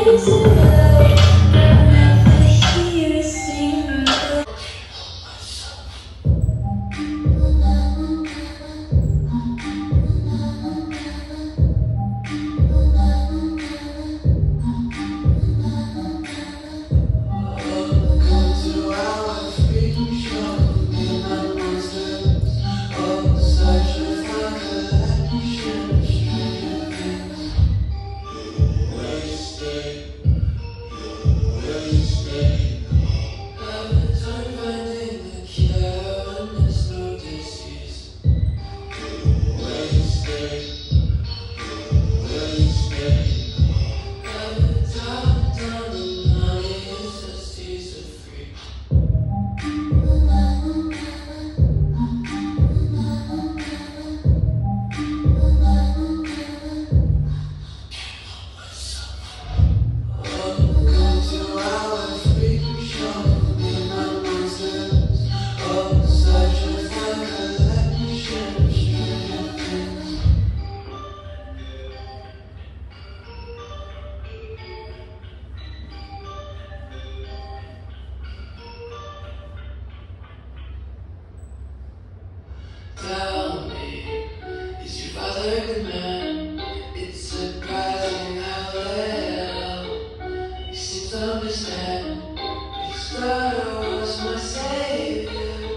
Tell me, is your father a good man? It's surprising how little he seems to understand. His daughter was my savior.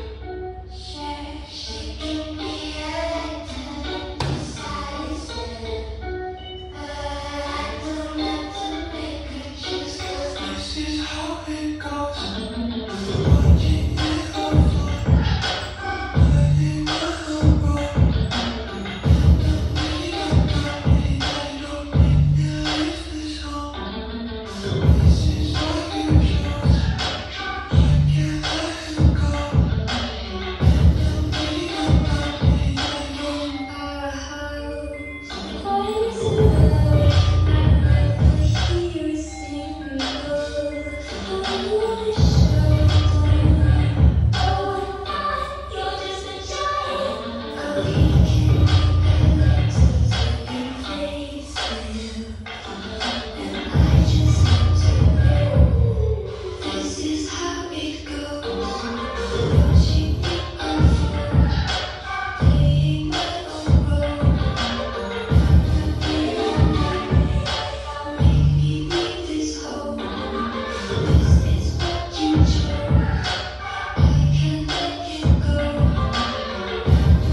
She can be a decided, but I don't have to make her choose. 'Cause This is how it goes.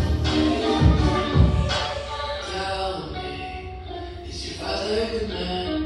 Tell me, is your father a good man?